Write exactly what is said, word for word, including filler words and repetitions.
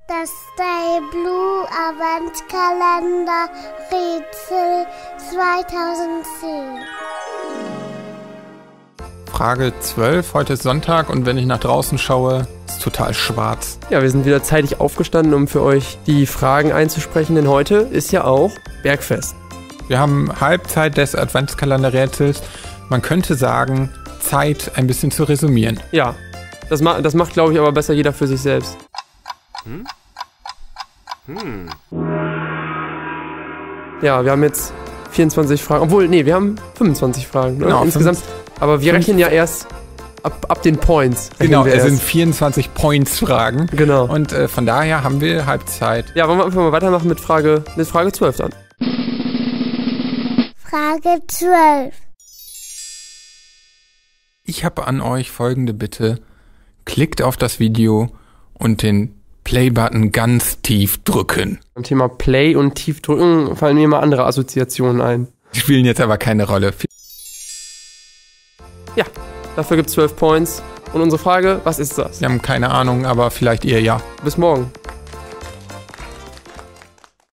Das Stay Blue Adventskalender Rätsel zweitausendzehn. Frage zwölf, heute ist Sonntag und wenn ich nach draußen schaue, ist total schwarz. Ja, wir sind wieder zeitig aufgestanden, um für euch die Fragen einzusprechen, denn heute ist ja auch Bergfest. Wir haben Halbzeit des Adventskalenderrätsels. Man könnte sagen, Zeit ein bisschen zu resümieren. Ja, das, ma- das macht, glaube ich, aber besser jeder für sich selbst. Hm? Hm. Ja, wir haben jetzt vierundzwanzig Fragen, obwohl, nee, wir haben fünfundzwanzig Fragen, ne? Genau, Insgesamt. Aber wir rechnen ja erst ab, ab den Points. Genau, wir es erst. sind vierundzwanzig Points-Fragen. Genau. Und äh, von daher haben wir Halbzeit. Ja, wollen wir einfach mal weitermachen mit Frage, mit Frage zwölf dann. Frage zwölf. Ich habe an euch folgende Bitte. Klickt auf das Video und den Play-Button ganz tief drücken. Beim Thema Play und Tiefdrücken fallen mir immer andere Assoziationen ein. Die spielen jetzt aber keine Rolle. Ja, dafür gibt es zwölf Points. Und unsere Frage, was ist das? Wir haben keine Ahnung, aber vielleicht ihr ja. Bis morgen.